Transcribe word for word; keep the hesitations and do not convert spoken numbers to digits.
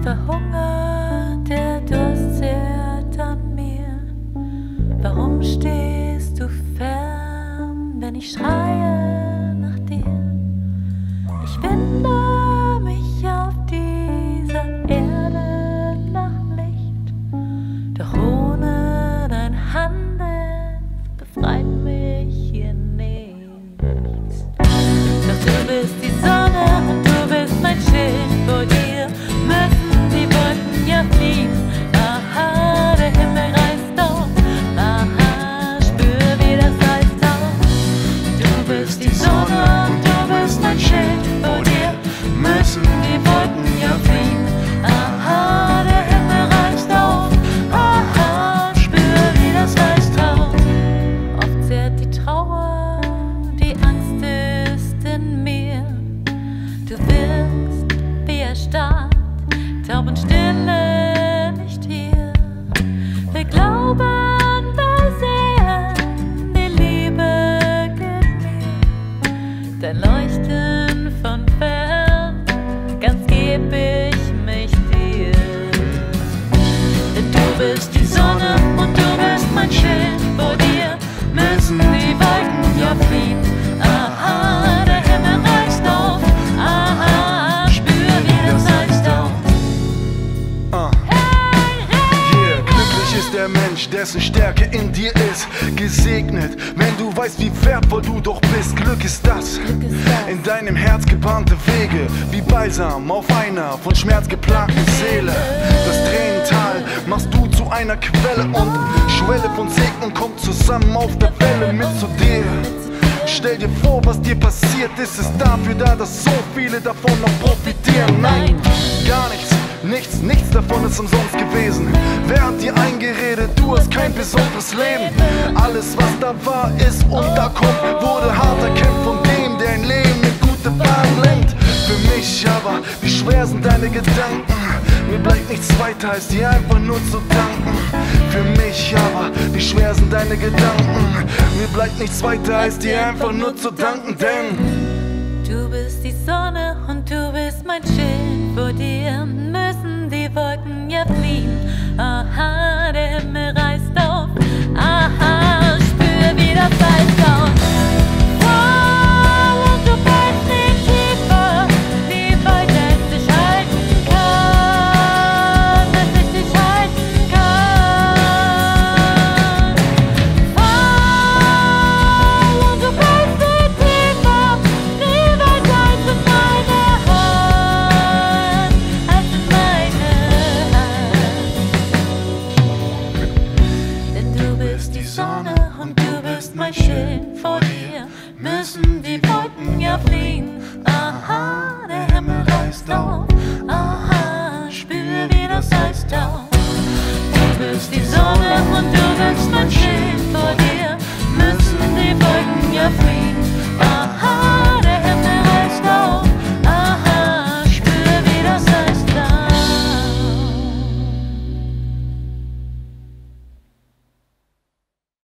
Verhungert, der Durst zehrt an mir. Warum stehst du fern, wenn ich schreie nach dir? Ich winde mich auf dieser Erde nach Licht, doch ohne dein Handeln befreit mich hier nichts. Doch du bist die Sonne und du bist mein Schild, vor dir müssen die Wolken ja fliehen. Aha, der Himmel reißt auf, aha, spür wie das Eis taucht. Du bist die Sonne und du bist mein Schild, vor dir müssen die Wolken ja fliehen. Aha, der Himmel reißt auf, aha, spür wie das Eis taucht. Oft zehrt die Trauer, die Angst ist in mir. Du wirkst wie erstarrt, Taubenstille nicht hier. Wir glauben, wir sehen, die Liebe gilt mir. Dein Leuchten von fern, ganz geb ich mich dir. Denn du bist die Sonne und du bist mein Schild, vor dir müssen die Wolken ja fliehen. Aha, der Himmel reißt auf, aha, spür wie das Eis taucht. Uh. Yeah, glücklich ist der Mensch, dessen Stärke in dir ist. Gesegnet, wenn du weißt, wie wertvoll du doch bist. Glück ist das, in deinem Herz gebahnte Wege, wie Balsam auf einer von Schmerz geplagten Seele. Das Tränental machst du zu einer Quelle und Schwelle von Segen kommt zusammen auf der Welle mit zu dir. Stell dir vor, was dir passiert ist, ist dafür da, dass so viele davon noch profitieren. Nein, gar nichts, nichts, nichts davon ist umsonst gewesen. Wer hat dir eingeredet, du hast kein besonderes Leben? Alles, was da war, ist und da kommt, wurde hart erkämpft von dem, der ein Leben in gute Bahn lenkt. Für mich aber, wie schwer sind deine Gedanken? Mir bleibt nichts weiter, als dir einfach nur zu danken. Für mich aber, wie schwer sind deine Gedanken? Mir bleibt nichts weiter, als dir einfach nur zu danken, denn du bist die Sonne und du bist mein Schild, vor dir müssen die Wolken ja fliehen. Aha, der Himmel reißt auf, aha, spür wie das Eis taucht. Wow, und du fällst nicht tiefer, wie weit es dich halten kann, bis ich dich halten kann. Wow, und du fällst nicht tiefer, wie weit als in meine Hand, als in meine Hand. Denn du bist die Sonne und du bist mein Schild, vor dir müssen die Wolken ja fliehen. Aha, der Himmel reißt auf, aha, spür wie das Eis taucht. Du bist die Sonne und du bist mein Schild,